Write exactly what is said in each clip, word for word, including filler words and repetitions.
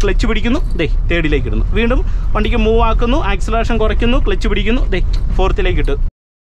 Clutch പിടിക്കുന്നു, ദേ തേർഡിലേക്ക് ഇടുന്നു. വീണ്ടും വണ്ടിക്ക് മൂവ് ആക്കുന്നു, ആക്സിലറേഷൻ കുറയ്ക്കുന്നു, ക്ലച്ച് പിടിക്കുന്നു, ദേ ഫോർത്തിലേക്ക് ഇട്ടു.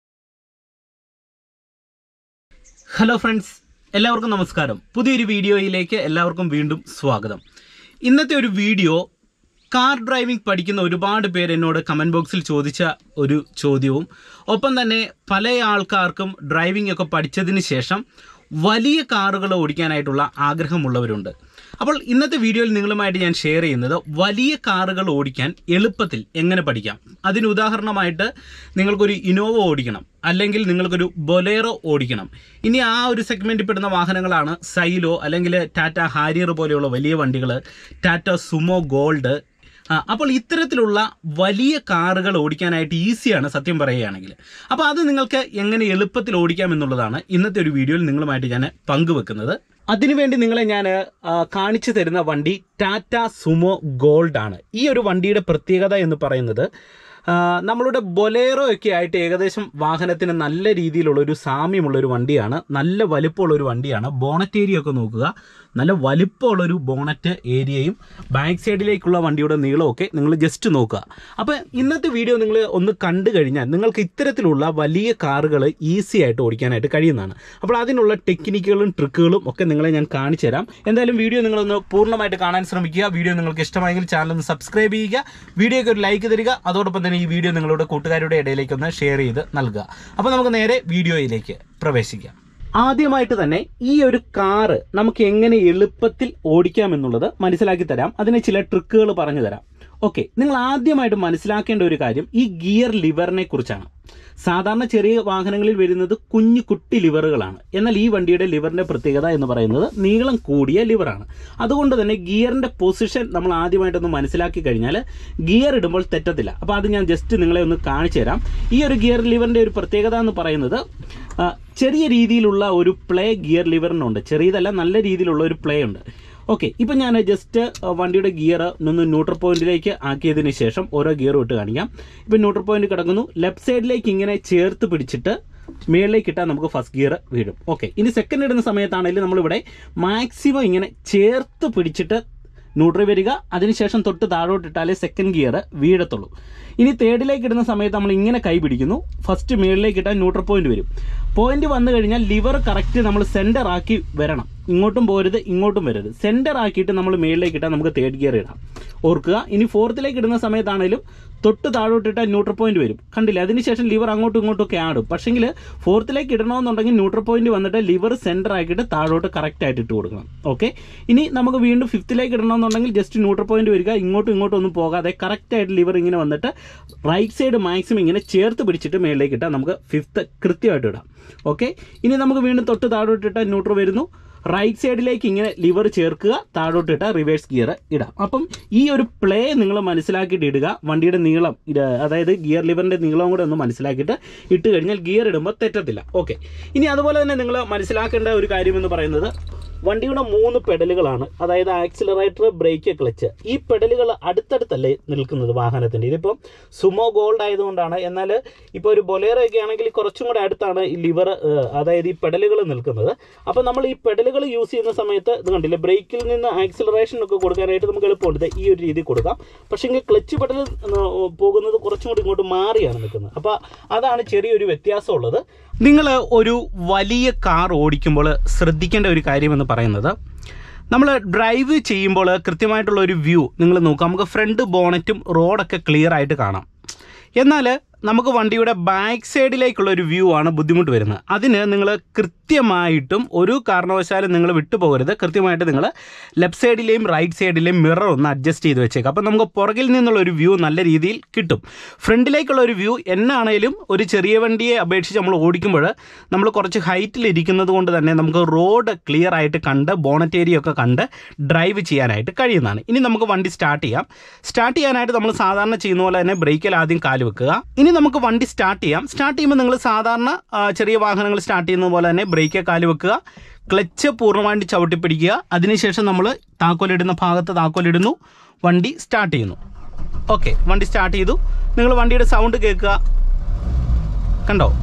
ഹലോ ഫ്രണ്ട്സ്, എല്ലാവർക്കും നമസ്കാരം. പുതിയൊരു വീഡിയോയിലേക്ക് എല്ലാവർക്കും വീണ്ടും സ്വാഗതം. ഇന്നത്തെ ഒരു വീഡിയോ കാർ ഡ്രൈവിംഗ് പഠിക്കുന്ന ഒരുപാട് പേര് എന്നോട് കമൻറ്റ് ബോക്സിൽ ചോദിച്ച ഒരു ചോദ്യവും ഒപ്പം തന്നെ പല ആൾക്കാർക്കും ഡ്രൈവിംഗ് ഒക്കെ പഠിച്ചതിന് ശേഷം വലിയ കാറുകൾ ഓടിക്കാനായിട്ടുള്ള ആഗ്രഹമുള്ളവരുണ്ട്. അപ്പോൾ ഇന്നത്തെ വീഡിയോയിൽ നിങ്ങളുമായിട്ട് ഞാൻ ഷെയർ ചെയ്യുന്നത് വലിയ കാറുകൾ ഓടിക്കാൻ എളുപ്പത്തിൽ എങ്ങനെ പഠിക്കാം. അതിന് ഉദാഹരണമായിട്ട് നിങ്ങൾക്കൊരു ഇന്നോവ ഓടിക്കണം, അല്ലെങ്കിൽ നിങ്ങൾക്കൊരു ബൊലേറോ ഓടിക്കണം. ഇനി ആ ഒരു സെഗ്മെൻറ്റിൽ പെടുന്ന വാഹനങ്ങളാണ് സൈലോ അല്ലെങ്കിൽ ടാറ്റ ഹാരിയർ പോലെയുള്ള വലിയ വണ്ടികൾ, ടാറ്റ സുമോ ഗോൾഡ്. അപ്പോൾ ഇത്തരത്തിലുള്ള വലിയ കാറുകൾ ഓടിക്കാനായിട്ട് ഈസിയാണ് സത്യം പറയുകയാണെങ്കിൽ. അപ്പോൾ അത് നിങ്ങൾക്ക് എങ്ങനെ എളുപ്പത്തിൽ ഓടിക്കാം എന്നുള്ളതാണ് ഇന്നത്തെ ഒരു വീഡിയോയിൽ നിങ്ങളുമായിട്ട് ഞാൻ പങ്കുവെക്കുന്നത്. അതിനുവേണ്ടി നിങ്ങളെ ഞാൻ കാണിച്ചു തരുന്ന വണ്ടി ടാറ്റ സുമോ ഗോൾഡ് ആണ്. ഈ ഒരു വണ്ടിയുടെ പ്രത്യേകത എന്ന് പറയുന്നത് നമ്മളുടെ ബൊലേറോ ഒക്കെ ആയിട്ട് ഏകദേശം വാഹനത്തിന് നല്ല രീതിയിലുള്ളൊരു സാമ്യമുള്ളൊരു വണ്ടിയാണ്. നല്ല വലിപ്പമുള്ളൊരു വണ്ടിയാണ്. ബോണറ്റ് ഏരിയ ഒക്കെ നോക്കുക, നല്ല വലിപ്പമുള്ളൊരു ബോണറ്റ് ഏരിയയും ബാക്ക് സൈഡിലേക്കുള്ള വണ്ടിയുടെ നീളമൊക്കെ നിങ്ങൾ ജസ്റ്റ് നോക്കുക. അപ്പോൾ ഇന്നത്തെ വീഡിയോ നിങ്ങൾ ഒന്ന് കണ്ടു കഴിഞ്ഞാൽ നിങ്ങൾക്ക് ഇത്തരത്തിലുള്ള വലിയ കാറുകൾ ഈസി ആയിട്ട് ഓടിക്കാനായിട്ട് കഴിയുന്നതാണ്. അപ്പോൾ അതിനുള്ള ടെക്നിക്കുകളും ട്രിക്കുകളും ഒക്കെ നിങ്ങളെ ഞാൻ കാണിച്ചു തരാം. എന്തായാലും വീഡിയോ നിങ്ങളൊന്ന് പൂർണ്ണമായിട്ട് കാണാൻ ശ്രമിക്കുക. വീഡിയോ നിങ്ങൾക്ക് ഇഷ്ടമായെങ്കിൽ ചാനൽ ഒന്ന് സബ്സ്ക്രൈബ് ചെയ്യുക, വീഡിയോയ്ക്ക് ഒരു ലൈക്ക് തരിക. അതോടൊപ്പം തന്നെ ഈ വീഡിയോ നിങ്ങളുടെ കൂട്ടുകാരുടെ ഇടയിലേക്ക് ഒന്ന് ഷെയർ ചെയ്ത് നൽകുക. അപ്പോൾ നമുക്ക് നേരെ വീഡിയോയിലേക്ക് പ്രവേശിക്കാം. ആദ്യമായിട്ട് തന്നെ ഈ ഒരു കാറ് നമുക്ക് എങ്ങനെ എളുപ്പത്തിൽ ഓടിക്കാം എന്നുള്ളത് മനസ്സിലാക്കി തരാം. അതിന് ചില ട്രിക്കുകൾ പറഞ്ഞു തരാം. ഓക്കെ, നിങ്ങൾ ആദ്യമായിട്ട് മനസ്സിലാക്കേണ്ട ഒരു കാര്യം ഈ ഗിയർ ലിവറിനെ കുറിച്ചാണ്. സാധാരണ ചെറിയ വാഹനങ്ങളിൽ വരുന്നത് കുഞ്ഞു കുട്ടി ലിവറുകളാണ്. എന്നാൽ ഈ വണ്ടിയുടെ ലിവറിന്റെ പ്രത്യേകത എന്ന് പറയുന്നത് നീളം കൂടിയ ലിവറാണ്. അതുകൊണ്ട് തന്നെ ഗിയറിന്റെ പൊസിഷൻ നമ്മൾ ആദ്യമായിട്ടൊന്ന് മനസ്സിലാക്കി കഴിഞ്ഞാൽ ഗിയർ ഇടുമ്പോൾ തെറ്റത്തില്ല. അപ്പോൾ അത് ഞാൻ ജസ്റ്റ് നിങ്ങളെ ഒന്ന് കാണിച്ചു തരാം. ഈ ഒരു ഗിയർ ലിവറിന്റെ ഒരു പ്രത്യേകത എന്ന് പറയുന്നത് ചെറിയ രീതിയിലുള്ള ഒരു പ്ലേ ഗിയർ ലിവറിനുണ്ട്. ചെറിയതല്ല, നല്ല രീതിയിലുള്ള ഒരു പ്ലേ ഉണ്ട്. ഓക്കെ, ഇപ്പം ഞാൻ ജസ്റ്റ് വണ്ടിയുടെ ഗിയർ ഒന്ന് ന്യൂട്രൽ പോയിന്റിലേക്ക് ആക്കിയതിന് ശേഷം ഓരോ ഗിയറും ഇട്ട് കാണിക്കാം. ഇപ്പം ന്യൂട്രൽ പോയിന്റ് കിടക്കുന്നു. ലെഫ്റ്റ് സൈഡിലേക്ക് ഇങ്ങനെ ചേർത്ത് പിടിച്ചിട്ട് മേളിലേക്ക് ഇട്ടാൽ നമുക്ക് ഫസ്റ്റ് ഗിയർ വീഴും. ഓക്കെ, ഇനി സെക്കൻഡ് ഇടുന്ന സമയത്താണെങ്കിലും നമ്മളിവിടെ മാക്സിമം ഇങ്ങനെ ചേർത്ത് പിടിച്ചിട്ട് ന്യൂട്രൽ വരിക. അതിനുശേഷം തൊട്ട് താഴോട്ട് ഇട്ടാലേ സെക്കൻഡ് ഗിയർ വീഴത്തുള്ളൂ. ഇനി തേർഡിലേക്ക് ഇടുന്ന സമയത്ത് നമ്മൾ ഇങ്ങനെ കൈ പിടിക്കുന്നു. ഫസ്റ്റ് മേളിലേക്ക് ഇട്ടാൽ ന്യൂട്രൽ പോയിന്റ് വരും. പോയിന്റ് വന്നു കഴിഞ്ഞാൽ ലിവർ കറക്റ്റ് നമ്മൾ സെൻറ്റർ ആക്കി വരണം. ഇങ്ങോട്ടും പോരുത്, ഇങ്ങോട്ടും വരരുത്. സെൻറ്റർ ആക്കിയിട്ട് നമ്മൾ മേളിലേക്ക് ഇട്ടാൽ നമുക്ക് തേർഡ് ഗിയർ ഇടാം. ഓർക്കുക, ഇനി ഫോർത്തിലേക്ക് ഇടുന്ന സമയത്താണെങ്കിലും തൊട്ട് താഴോട്ടിട്ടാൽ ന്യൂട്രൽ പോയിന്റ് വരും. കണ്ടില്ല? അതിനുശേഷം ലിവർ അങ്ങോട്ടും ഇങ്ങോട്ടും ഒക്കെ ആടും. പക്ഷെങ്കിൽ ഫോർത്തിലേക്ക് ഇടണമെന്നുണ്ടെങ്കിൽ ന്യൂട്രൽ പോയിന്റ് വന്നിട്ട് ലിവർ സെൻറ്റർ ആക്കിയിട്ട് താഴോട്ട് കറക്റ്റ് ആയിട്ട് ഇട്ട് കൊടുക്കണം. ഓക്കെ, ഇനി നമുക്ക് വീണ്ടും ഫിഫ്ത്തിലേക്ക് ഇടണമെന്നുണ്ടെങ്കിൽ ജസ്റ്റ് ന്യൂട്രൽ പോയിന്റ് വരിക. ഇങ്ങോട്ടും ഇങ്ങോട്ടും ഒന്നും പോകാതെ കറക്റ്റ് ആയിട്ട് ലിവർ ഇങ്ങനെ വന്നിട്ട് റൈറ്റ് സൈഡ് മാക്സിമം ഇങ്ങനെ ചേർത്ത് പിടിച്ചിട്ട് മേളിലേക്ക് ഇട്ടാൽ നമുക്ക് ഫിഫ്ത്ത് കൃത്യമായിട്ട് ഇടാം. ഓക്കെ, ഇനി നമുക്ക് വീണ്ടും തൊട്ട് താഴോട്ടിട്ടാൽ ന്യൂട്രൽ വരുന്നു. റൈറ്റ് സൈഡിലേക്ക് ഇങ്ങനെ ലിവർ ചേർക്കുക, താഴോട്ടിട്ട് റിവേഴ്സ് ഗിയർ ഇടാം. അപ്പം ഈ ഒരു പ്ലേ നിങ്ങൾ മനസ്സിലാക്കിയിട്ട് ഇടുക. വണ്ടിയുടെ നീളം, അതായത് ഗിയർ ലിവറിൻ്റെ നീളം കൂടെ ഒന്ന് മനസ്സിലാക്കിയിട്ട് ഇട്ട് കഴിഞ്ഞാൽ ഗിയർ ഇടുമ്പോൾ തെറ്റത്തില്ല. ഓക്കെ, ഇനി അതുപോലെ തന്നെ നിങ്ങൾ മനസ്സിലാക്കേണ്ട ഒരു കാര്യം എന്ന് പറയുന്നത് വണ്ടിയുടെ മൂന്ന് പെഡലുകളാണ്. അതായത് ആക്സിലറേറ്റർ, ബ്രേക്ക്, ക്ലച്ച്. ഈ പെഡലുകൾ അടുത്തടുത്തല്ലേ നിൽക്കുന്നത് വാഹനത്തിൻ്റെ. ഇതിപ്പം സുമോ ഗോൾഡ് ആയതുകൊണ്ടാണ്. എന്നാൽ ഇപ്പോൾ ഒരു ബൊലേറോ ഒക്കെ ആണെങ്കിൽ കുറച്ചും കൂടെ അടുത്താണ് ഈ ലിവർ, അതായത് ഈ പെഡലുകൾ നിൽക്കുന്നത്. അപ്പോൾ നമ്മൾ ഈ പെഡലുകൾ യൂസ് ചെയ്യുന്ന സമയത്ത് ഇത് കണ്ടില്ലേ, ബ്രേക്കിൽ നിന്ന് ആക്സിലറേഷൻ ഒക്കെ കൊടുക്കാനായിട്ട് നമുക്ക് എളുപ്പമുണ്ട്. ഈ ഒരു രീതി കൊടുക്കാം. പക്ഷേ ഇങ്ങനെ ക്ലച്ച് പെഡൽ പോകുന്നത് കുറച്ചും കൂടി ഇങ്ങോട്ട് മാറിയാണ് നിൽക്കുന്നത്. അപ്പോൾ അതാണ് ചെറിയൊരു വ്യത്യാസമുള്ളത്. നിങ്ങൾ ഒരു വലിയ കാർ ഓടിക്കുമ്പോൾ ശ്രദ്ധിക്കേണ്ട ഒരു കാര്യമെന്ന് പറയുന്നത്, നമ്മൾ ഡ്രൈവ് ചെയ്യുമ്പോൾ കൃത്യമായിട്ടുള്ള ഒരു വ്യൂ നിങ്ങൾ നോക്കുക. നമുക്ക് ഫ്രണ്ട് ബോണറ്റും റോഡൊക്കെ ക്ലിയർ ആയിട്ട് കാണാം. എന്നാൽ നമുക്ക് വണ്ടിയുടെ ബാക്ക് സൈഡിലേക്കുള്ള ഒരു വ്യൂ ആണ് ബുദ്ധിമുട്ട് വരുന്നത്. അതിന് നിങ്ങൾ കൃത്യമായിട്ടും ഒരു കാരണവശാലും നിങ്ങൾ വിട്ടുപോകരുത്. കൃത്യമായിട്ട് നിങ്ങൾ ലെഫ്റ്റ് സൈഡിലെയും റൈറ്റ് സൈഡിലെയും മിറർ ഒന്ന് അഡ്ജസ്റ്റ് ചെയ്ത് വെച്ചേക്കാം. അപ്പോൾ നമുക്ക് പുറകിൽ നിന്നുള്ള ഒരു വ്യൂ നല്ല രീതിയിൽ കിട്ടും. ഫ്രണ്ടിലേക്കുള്ള ഒരു വ്യൂ എന്നാണേലും ഒരു ചെറിയ വണ്ടിയെ അപേക്ഷിച്ച് നമ്മൾ ഓടിക്കുമ്പോൾ നമ്മൾ കുറച്ച് ഹൈറ്റിൽ ഇരിക്കുന്നത് കൊണ്ട് തന്നെ നമുക്ക് റോഡ് ക്ലിയർ ആയിട്ട് കണ്ട് ബോണറ്റ് ഏരിയ ഒക്കെ കണ്ട് ഡ്രൈവ് ചെയ്യാനായിട്ട് കഴിയുന്നതാണ്. ഇനി നമുക്ക് വണ്ടി സ്റ്റാർട്ട് ചെയ്യാം. സ്റ്റാർട്ട് ചെയ്യാനായിട്ട് നമ്മൾ സാധാരണ ചെയ്യുന്ന പോലെ തന്നെ ബ്രേക്കിൽ ആദ്യം കാല് വെക്കുക. ഇനി നമുക്ക് വണ്ടി സ്റ്റാർട്ട് ചെയ്യാം. സ്റ്റാർട്ട് ചെയ്യുമ്പോൾ നിങ്ങൾ സാധാരണ ചെറിയ വാഹനങ്ങൾ സ്റ്റാർട്ട് ചെയ്യുന്ന പോലെ തന്നെ ബ്രേക്ക് കാല് വെക്കുക, ക്ലച്ച് പൂർണ്ണമായിട്ട് ചവിട്ടിപ്പിടിക്കുക. അതിനുശേഷം നമ്മൾ താക്കോലിടുന്ന ഭാഗത്ത് താക്കോലിടുന്നു, വണ്ടി സ്റ്റാർട്ട് ചെയ്യുന്നു. ഓക്കെ, വണ്ടി സ്റ്റാർട്ട് ചെയ്തു. നിങ്ങൾ വണ്ടിയുടെ സൗണ്ട് കേൾക്കുക. കണ്ടോ?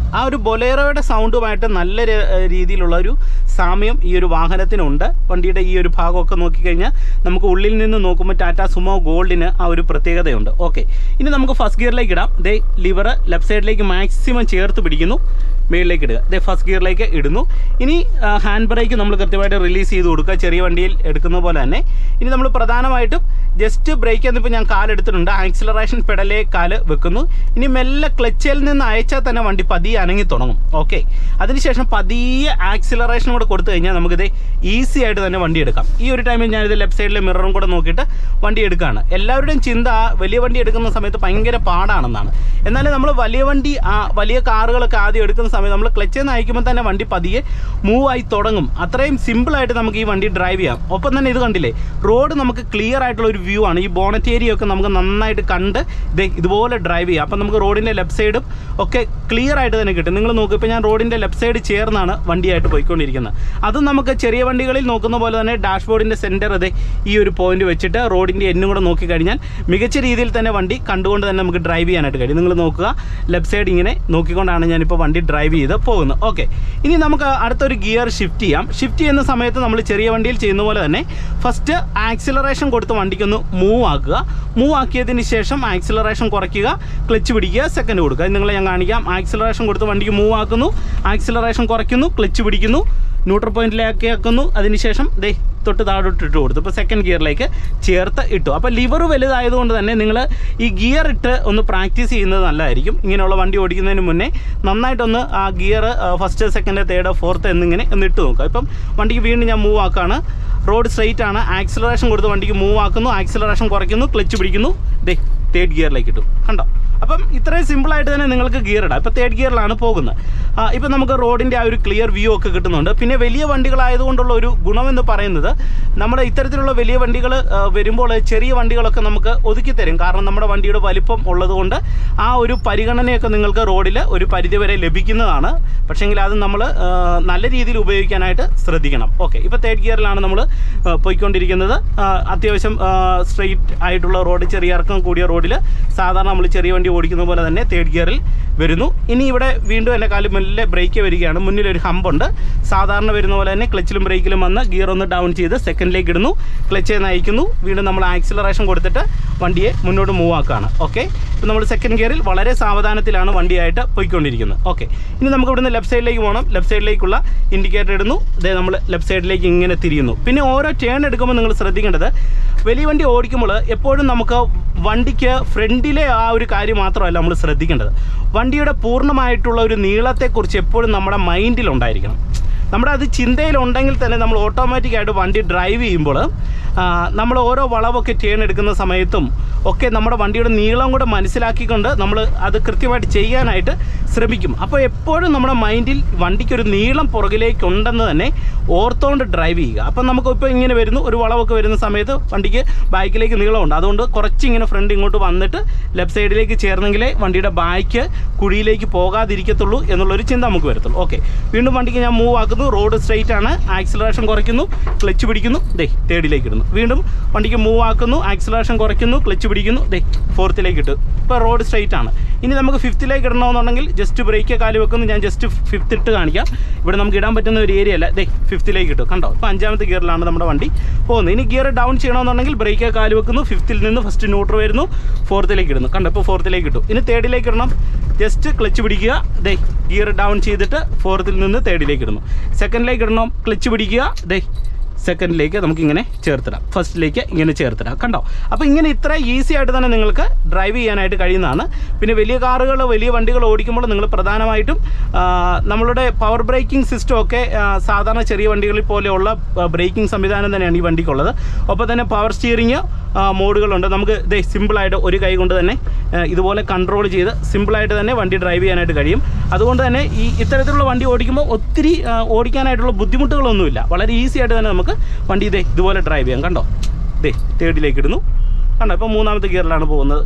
ആ ഒരു ബൊലേറോയുടെ സൗണ്ടുമായിട്ട് നല്ല രീതിയിലുള്ള ഒരു സാമ്യം ഈ ഒരു വാഹനത്തിനുണ്ട്. വണ്ടിയുടെ ഈ ഒരു ഭാഗമൊക്കെ നോക്കിക്കഴിഞ്ഞാൽ നമുക്ക് ഉള്ളിൽ നിന്ന് നോക്കുമ്പോൾ ടാറ്റ സുമോ ഗോൾഡിന് ആ ഒരു പ്രത്യേകതയുണ്ട്. ഓക്കെ, ഇനി നമുക്ക് ഫസ്റ്റ് ഗിയറിലേക്ക് ഇടാം. ദേ ലിവർ ലെഫ്റ്റ് സൈഡിലേക്ക് മാക്സിമം ചേർത്ത് പിടിക്കുന്നു, മേളിലേക്ക് ഇടുക. ദേ ഫസ്റ്റ് ഗിയറിലേക്ക് ഇടുന്നു. ഇനി ഹാൻഡ് ബ്രേക്ക് നമ്മൾ കൃത്യമായിട്ട് റിലീസ് ചെയ്ത് കൊടുക്കുക, ചെറിയ വണ്ടിയിൽ എടുക്കുന്ന പോലെ തന്നെ. ഇനി നമ്മൾ പ്രധാനമായിട്ടും ജസ്റ്റ് ബ്രേക്ക് എന്നിപ്പോൾ ഞാൻ കാലെടുത്തിട്ടുണ്ട്, ആക്സിലറേഷൻ പെഡലേ കാല് വെക്കുന്നു. ഇനി മെല്ലെ ക്ലച്ചിൽ നിന്ന് അയച്ചാൽ തന്നെ വണ്ടി പതിയെ അനങ്ങി തുടങ്ങും. ഓക്കെ, അതിനുശേഷം പതിയെ ആക്സിലറേഷൻ കൂടെ കൊടുത്തു കഴിഞ്ഞാൽ നമുക്കിത് ഈസി ആയിട്ട് തന്നെ വണ്ടി എടുക്കാം. ഈ ഒരു ടൈമിൽ ഞാനിത് ലെഫ്റ്റ് സൈഡിലെ മിററും കൂടെ നോക്കിയിട്ട് വണ്ടി എടുക്കുകയാണ്. എല്ലാവരുടെയും ചിന്ത വലിയ വണ്ടി എടുക്കുന്ന സമയത്ത് ഭയങ്കര പാടാണെന്നാണ്. എന്നാലും നമ്മൾ വലിയ വണ്ടി വലിയ കാറുകളൊക്കെ ആദ്യം എടുക്കുന്ന സമയത്ത് നമ്മൾ ക്ലച്ചിൽ നിന്ന് അയക്കുമ്പോൾ തന്നെ വണ്ടി പതിയെ മൂവ് ആയി തുടങ്ങും. അത്രയും സിമ്പിളായിട്ട് നമുക്ക് ഈ വണ്ടി ഡ്രൈവ് ചെയ്യാം. ഒപ്പം തന്നെ ഇത് കണ്ടില്ലേ, റോഡ് നമുക്ക് ക്ലിയർ ആയിട്ടുള്ള ഒരു വ്യൂ ആണ്. ഈ ബോണറ്റ് ഏരിയ ഒക്കെ നമുക്ക് നന്നായിട്ട് കണ്ട് ഇത് ഇതുപോലെ ഡ്രൈവ് ചെയ്യാം. അപ്പം നമുക്ക് റോഡിൻ്റെ ലെഫ്റ്റ് സൈഡും ഒക്കെ ക്ലിയർ ആയിട്ട് തന്നെ കിട്ടും. നിങ്ങൾ നോക്കും, ഇപ്പോൾ ഞാൻ റോഡിൻ്റെ ലെഫ്റ്റ് സൈഡ് ചേർന്നാണ് വണ്ടിയായിട്ട് പോയിക്കൊണ്ടിരിക്കുന്നത്. അതും നമുക്ക് ചെറിയ വണ്ടികളിൽ നോക്കുന്ന പോലെ തന്നെ ഡാഷ്ബോർഡിൻ്റെ സെൻറ്റർ അതെ ഈ ഒരു പോയിന്റ് വെച്ചിട്ട് റോഡിൻ്റെ എന്നും കൂടെ നോക്കിക്കഴിഞ്ഞാൽ മികച്ച രീതിയിൽ തന്നെ വണ്ടി കണ്ടുകൊണ്ട് തന്നെ നമുക്ക് ഡ്രൈവ് ചെയ്യാനായിട്ട് കഴിയും. നിങ്ങൾ നോക്കുക, ലെഫ്റ്റ് സൈഡ് ഇങ്ങനെ നോക്കിക്കൊണ്ടാണ് ഞാനിപ്പോൾ വണ്ടി ഡ്രൈവ് ചെയ്ത് പോകുന്നത്. ഓക്കെ, ഇനി നമുക്ക് അടുത്തൊരു ഗിയർ ഷിഫ്റ്റ് ചെയ്യാം. ഷിഫ്റ്റ് ചെയ്യുന്ന സമയത്ത് നമ്മൾ ചെറിയ വണ്ടിയിൽ ചെയ്യുന്ന പോലെ തന്നെ ഫസ്റ്റ് ആക്സിലറേഷൻ കൊടുത്ത് വണ്ടിക്കൊന്ന് മൂവ് ആക്കുക. മൂവ് ആക്കിയതിന് ശേഷം ആക്സിലറേഷൻ കുറയ്ക്കുക, ക്ലച്ച് പിടിക്കുക, സെക്കൻഡ് കൊടുക്കുക. അത് നിങ്ങളെ ഞാൻ കാണിക്കാം. ആക്സിലറേഷൻ കൊടുത്ത് വണ്ടിക്ക് മൂവ് ആക്കുന്നു, ആക്സിലറേഷൻ കുറയ്ക്കുന്നു, ക്ലച്ച് പിടിക്കുന്നു, ന്യൂട്രൽ പോയിന്റിലേക്ക് ആക്കുന്നു. അതിനുശേഷം ദേ തൊട്ട് താഴോട്ട് ഇട്ട് കൊടുത്തു. ഇപ്പോൾ സെക്കൻഡ് ഗിയറിലേക്ക് ചേർത്ത് ഇട്ടു. അപ്പോൾ ലിവർ വലുതായതുകൊണ്ട് തന്നെ നിങ്ങൾ ഈ ഗിയർ ഇട്ട് ഒന്ന് പ്രാക്ടീസ് ചെയ്യുന്നത് നല്ലതായിരിക്കും. ഇങ്ങനെയുള്ള വണ്ടി ഓടിക്കുന്നതിന് മുന്നേ നന്നായിട്ടൊന്ന് ആ gear first second third fourth എന്നിങ്ങനെ ഒന്ന് ഇട്ട് നോക്കുക. ഇപ്പം വണ്ടിക്ക് വീണ്ടും ഞാൻ മൂവ് ആക്കുകയാണ്. റോഡ് സ്ട്രെയിറ്റ് ആണ്. ആക്സിലറേഷൻ കൊടുത്ത് വണ്ടിക്ക് മൂവ് ആക്കുന്നു, ആക്സിലറേഷൻ കുറയ്ക്കുന്നു, ക്ലച്ച് പിടിക്കുന്നു, ദേ തേർഡ് ഗിയറിലേക്ക് ഇട്ടു. കണ്ടോ? അപ്പം ഇത്രയും സിമ്പിളായിട്ട് തന്നെ നിങ്ങൾക്ക് ഗിയർ ഇടാം. ഇപ്പോൾ തേർഡ് ഗിയറിലാണ് പോകുന്നത്. ഇപ്പം നമുക്ക് റോഡിൻ്റെ ആ ഒരു ക്ലിയർ വ്യൂ ഒക്കെ കിട്ടുന്നുണ്ട്. പിന്നെ വലിയ വണ്ടികളായതുകൊണ്ടുള്ള ഒരു ഗുണമെന്ന് പറയുന്നത് നമ്മുടെ ഇത്തരത്തിലുള്ള വലിയ വണ്ടികൾ വരുമ്പോൾ ചെറിയ വണ്ടികളൊക്കെ നമുക്ക് ഒതുക്കി തരും. കാരണം നമ്മുടെ വണ്ടിയുടെ വലിപ്പം ഉള്ളതുകൊണ്ട് ആ ഒരു പരിഗണനയൊക്കെ നിങ്ങൾക്ക് റോഡിൽ ഒരു പരിധിവരെ ലഭിക്കുന്നതാണ്. പക്ഷേങ്കിൽ അത് നമ്മൾ നല്ല രീതിയിൽ ഉപയോഗിക്കാനായിട്ട് ശ്രദ്ധിക്കണം. ഓക്കെ, ഇപ്പോൾ തേർഡ് ഗിയറിലാണ് നമ്മൾ പോയിക്കൊണ്ടിരിക്കുന്നത്. അത്യാവശ്യം സ്ട്രെയിറ്റ് ആയിട്ടുള്ള റോഡ്, ചെറിയ ഇറക്കം കൂടിയ റോഡിൽ സാധാരണ നമ്മൾ ചെറിയ വണ്ടി ഓടിക്കുന്ന പോലെ തന്നെ തേർഡ് ഗിയറിൽ വരുന്നു. ഇനി ഇവിടെ വീണ്ടും എൻ്റെ കാലിൽ മെല്ലെ ബ്രേക്ക് വരികയാണ്. മുന്നിലൊരു ഹമ്പുണ്ട്. സാധാരണ വരുന്ന പോലെ തന്നെ ക്ലച്ചിലും ബ്രേക്കിലും വന്ന് ഗിയർ ഒന്ന് ഡൗൺ ചെയ്ത് സെക്കൻഡിലേക്ക് ഇടുന്നു, ക്ലച്ച് നയിക്കുന്നു. വീണ്ടും നമ്മൾ ആക്സിലറേഷൻ കൊടുത്തിട്ട് വണ്ടിയെ മുന്നോട്ട് മൂവ് ആക്കുകയാണ്. ഓക്കെ, ഇപ്പോൾ നമ്മൾ സെക്കൻഡ് ഗിയറിൽ വളരെ സാവധാനത്തിലാണ് വണ്ടിയായിട്ട് പോയിക്കൊണ്ടിരിക്കുന്നത്. ഓക്കെ, ഇനി നമുക്ക് ഇവിടുന്ന് ലെഫ്റ്റ് സൈഡിലേക്ക് പോകണം. ലെഫ്റ്റ് സൈഡിലേക്കുള്ള ഇൻഡിക്കേറ്റർ ഇടുന്നു. അതേ നമ്മൾ ലെഫ്റ്റ് സൈഡിലേക്ക് ഇങ്ങനെ തിരിയുന്നു. പിന്നെ ഓരോ ടേൺ എടുക്കുമ്പോൾ നിങ്ങൾ ശ്രദ്ധിക്കേണ്ടത്, വലിയ വണ്ടി ഓടിക്കുമ്പോൾ എപ്പോഴും നമുക്ക് വണ്ടിക്ക് ഫ്രണ്ടിലെ ആ ഒരു കാര്യം മാത്രമല്ല നമ്മൾ ശ്രദ്ധിക്കേണ്ടത്, വണ്ടിയുടെ പൂർണ്ണമായിട്ടുള്ള ഒരു നീളത്തെക്കുറിച്ച് എപ്പോഴും നമ്മുടെ മൈൻഡിലുണ്ടായിരിക്കണം. നമ്മുടെ അത് ചിന്തയിലുണ്ടെങ്കിൽ തന്നെ നമ്മൾ ഓട്ടോമാറ്റിക്കായിട്ട് വണ്ടി ഡ്രൈവ് ചെയ്യുമ്പോൾ നമ്മൾ ഓരോ വളവൊക്കെ ടേൺ എടുക്കുന്ന സമയത്തും ഒക്കെ നമ്മുടെ വണ്ടിയുടെ നീളം കൂടെ മനസ്സിലാക്കിക്കൊണ്ട് നമ്മൾ അത് കൃത്യമായിട്ട് ചെയ്യാനായിട്ട് ശ്രമിക്കും. അപ്പോൾ എപ്പോഴും നമ്മുടെ മൈൻഡിൽ വണ്ടിക്കൊരു നീളം പുറകിലേക്കുണ്ടെന്ന് തന്നെ ഓർത്തോണ്ട് ഡ്രൈവ് ചെയ്യുക. അപ്പം നമുക്ക് ഇപ്പോൾ ഇങ്ങനെ വരുന്നു, ഒരു വളവൊക്കെ വരുന്ന സമയത്ത് വണ്ടിക്ക് ബാക്കിലേക്ക് നീളമുണ്ട്. അതുകൊണ്ട് കുറച്ചിങ്ങനെ ഫ്രണ്ട് ഇങ്ങോട്ട് വന്നിട്ട് ലെഫ്റ്റ് സൈഡിലേക്ക് ചേർന്നെങ്കിലേ വണ്ടിയുടെ ബാക്ക് കുഴിയിലേക്ക് പോകാതിരിക്കത്തുള്ളൂ എന്നുള്ളൊരു ചിന്ത നമുക്ക് വരത്തുള്ളൂ. ഓക്കെ, വീണ്ടും വണ്ടിക്ക് ഞാൻ മൂവ് ആക്കുന്നു. റോഡ് സ്ട്രെയിറ്റ് ആണ്. ആക്സിലറേഷൻ കുറയ്ക്കുന്നു, ക്ലച്ച് പിടിക്കുന്നു, ദേ തേർഡിലേക്ക് ഇടുന്നു. വീണ്ടും വണ്ടിക്ക് മൂവ് ആക്കുന്നു, ആക്സിലറേഷൻ കുറയ്ക്കുന്നു, ക്ലച്ച് പിടിക്കുന്നു, ദേ ഫോർത്തിലേക്ക് ഇട്ടു. ഇപ്പോൾ റോഡ് സ്ട്രെയിറ്റ് ആണ്. ഇനി നമുക്ക് ഫിഫ്ത്തിലേക്ക് ഇടണമെന്നുണ്ടെങ്കിൽ ജസ്റ്റ് ബ്രേക്ക് കാല് വെക്കുന്നു. ഞാൻ ജസ്റ്റ് ഫിഫ്ത്ത് ഇട്ട് കാണിക്കാം. ഇവിടെ നമുക്ക് ഇടാൻ പറ്റുന്ന ഒരു ഏരിയ അല്ല. ദേ ഫിഫ്ത്തിലേക്ക് ഇട്ടു. കണ്ടോ? ഇപ്പോൾ അഞ്ചാമത്തെ ഗിയറിലാണ് നമ്മുടെ വണ്ടി പോകുന്നത്. ഇനി ഗിയർ ഡൗൺ ചെയ്യണമെന്നുണ്ടെങ്കിൽ ബ്രേക്ക് കാല് വെക്കുന്നു. ഫിഫ്ത്തിൽ നിന്ന് ഫസ്റ്റ് ന്യൂട്രൽ വരുന്നു, ഫോർത്തിലേക്ക് ഇടുന്നു. കണ്ടോ? ഇപ്പോൾ ഫോർത്തിലേക്ക് ഇട്ടു. ഇനി തേർഡിലേക്ക് ഇടണം. ജസ്റ്റ് ക്ലച്ച് പിടിക്കുക. ദേ ഗിയർ ഡൗൺ ചെയ്തിട്ട് ഫോർത്തിൽ നിന്ന് തേർഡിലേക്ക് ഇടുന്നു. സെക്കൻഡിലേക്ക് ഇടണം, ക്ലച്ച് പിടിക്കുക. ദേ സെക്കൻഡിലേക്ക് നമുക്കിങ്ങനെ ചേർത്തിടാം, ഫസ്റ്റിലേക്ക് ഇങ്ങനെ ചേർത്തിടാം. കണ്ടോ? അപ്പോൾ ഇങ്ങനെ ഇത്ര ഈസി ആയിട്ട് തന്നെ നിങ്ങൾക്ക് ഡ്രൈവ് ചെയ്യാനായിട്ട് കഴിയുന്നതാണ്. പിന്നെ വലിയ കാറുകൾ, വലിയ വണ്ടികൾ ഓടിക്കുമ്പോൾ നിങ്ങൾ പ്രധാനമായിട്ടും നമ്മളുടെ പവർ ബ്രേക്കിംഗ് സിസ്റ്റം ഒക്കെ സാധാരണ ചെറിയ വണ്ടികളിൽ പോലെയുള്ള ബ്രേക്കിംഗ് സംവിധാനം തന്നെയാണ് ഈ വണ്ടിക്കുള്ളത്. ഒപ്പം തന്നെ പവർ സ്റ്റിയറിങ് മോഡുകളുണ്ട്. നമുക്ക് ഇതേ സിമ്പിളായിട്ട് ഒരു കൈ കൊണ്ട് തന്നെ ഇതുപോലെ കൺട്രോൾ ചെയ്ത് സിമ്പിളായിട്ട് തന്നെ വണ്ടി ഡ്രൈവ് ചെയ്യാനായിട്ട് കഴിയും. അതുകൊണ്ട് തന്നെ ഈ ഇത്തരത്തിലുള്ള വണ്ടി ഓടിക്കുമ്പോൾ ഒത്തിരി ഓടിക്കാനായിട്ടുള്ള ബുദ്ധിമുട്ടുകളൊന്നുമില്ല. വളരെ ഈസി ആയിട്ട് തന്നെ നമുക്ക് വണ്ടി ഇതേ ഇതുപോലെ ഡ്രൈവ് ചെയ്യാം. കണ്ടോ? ദേ തേർഡിലേക്ക് ഇടുന്നു. കണ്ടോ? ഇപ്പോൾ മൂന്നാമത്തെ ഗിയറിലാണ് പോകുന്നത്.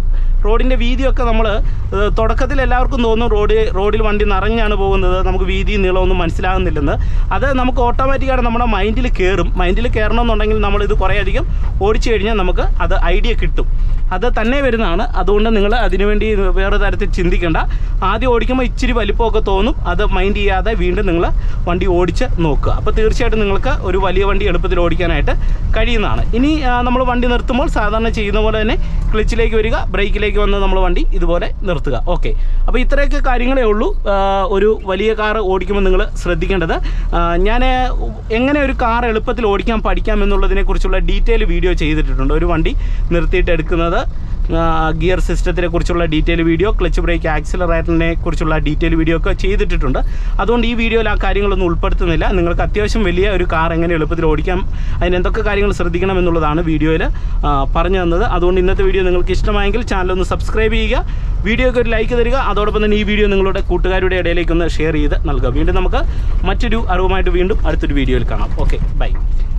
റോഡിൻ്റെ വീതിയൊക്കെ നമ്മൾ തുടക്കത്തിൽ എല്ലാവർക്കും തോന്നും റോഡ് റോഡിൽ വണ്ടി നിറഞ്ഞാണ് പോകുന്നത്, നമുക്ക് വീതി നീളമൊന്നും മനസ്സിലാകുന്നില്ലെന്ന്. അത് നമുക്ക് ഓട്ടോമാറ്റിക്കായിട്ട് നമ്മുടെ മൈൻഡിൽ കയറും. മൈൻഡിൽ കയറണമെന്നുണ്ടെങ്കിൽ നമ്മളിത് കുറേയധികം ഓടിച്ചു കഴിഞ്ഞാൽ നമുക്ക് അത് ഐഡിയ കിട്ടും. അത് തന്നെ വരുന്നതാണ്. അതുകൊണ്ട് നിങ്ങൾ അതിനുവേണ്ടി വേറെ തരത്തിൽ ചിന്തിക്കേണ്ട. ആദ്യം ഓടിക്കുമ്പോൾ ഇച്ചിരി വലിപ്പമൊക്കെ തോന്നും, അത് മൈൻഡ് ചെയ്യാതെ വീണ്ടും നിങ്ങൾ വണ്ടി ഓടിച്ച് നോക്കുക. അപ്പോൾ തീർച്ചയായിട്ടും നിങ്ങൾക്ക് ഒരു വലിയ വണ്ടി എളുപ്പത്തിൽ ഓടിക്കാനായിട്ട് കഴിയുന്നതാണ്. ഇനി നമ്മൾ വണ്ടി നിർത്തുമ്പോൾ സാധാരണ ചെയ്യുന്ന പോലെ തന്നെ ക്ലച്ചിലേക്ക് വരിക, ബ്രേക്കിലേക്ക് വന്ന് നമ്മൾ വണ്ടി ഇതുപോലെ നിർത്തുക. ഓക്കെ, അപ്പോൾ ഇത്രയൊക്കെ കാര്യങ്ങളേ ഉള്ളൂ ഒരു വലിയ കാർ ഓടിക്കുമ്പോൾ നിങ്ങൾ ശ്രദ്ധിക്കേണ്ടത്. ഞാൻ എങ്ങനെ ഒരു കാർ എളുപ്പത്തിൽ ഓടിക്കാൻ പഠിക്കാം എന്നുള്ളതിനെക്കുറിച്ചുള്ള ഡീറ്റെയിൽ വീഡിയോ ചെയ്തിട്ടുണ്ട്. ഒരു വണ്ടി നിർത്തിയിട്ട് എടുക്കുന്നത്, ഗിയർ സിസ്റ്റത്തിനെ കുറിച്ചുള്ള ഡീറ്റെയിൽ വീഡിയോ, ക്ലച്ച് ബ്രേക്ക് ആക്സിലറേറ്ററിനെ കുറിച്ചുള്ള ഡീറ്റെയിൽ വീഡിയോ ഒക്കെ ചെയ്തിട്ടുണ്ട്. അതുകൊണ്ട് ഈ വീഡിയോയിൽ ആ കാര്യങ്ങളൊന്നും ഉൾപ്പെടുത്തുന്നില്ല. നിങ്ങൾക്ക് അത്യാവശ്യം വലിയ ഒരു കാർ എങ്ങനെ എളുപ്പത്തിൽ ഓടിക്കാം, അതിന് എന്തൊക്കെ കാര്യങ്ങൾ ശ്രദ്ധിക്കണം എന്നുള്ളതാണ് വീഡിയോയിൽ പറഞ്ഞു തന്നത്. അതുകൊണ്ട് ഇന്നത്തെ വീഡിയോ നിങ്ങൾക്ക് ഇഷ്ടമായെങ്കിൽ ചാനലൊന്ന് സബ്സ്ക്രൈബ് ചെയ്യുക, വീഡിയോയ്ക്ക് ഒരു ലൈക്ക് തരിക. അതോടൊപ്പം തന്നെ ഈ വീഡിയോ നിങ്ങളുടെ കൂട്ടുകാരുടെ ഇടയിലേക്കൊന്ന് ഷെയർ ചെയ്ത് നൽകുക. വീണ്ടും നമുക്ക് മറ്റൊരു അറിവുമായിട്ട് വീണ്ടും അടുത്തൊരു വീഡിയോയിൽ കാണാം. Okay, by.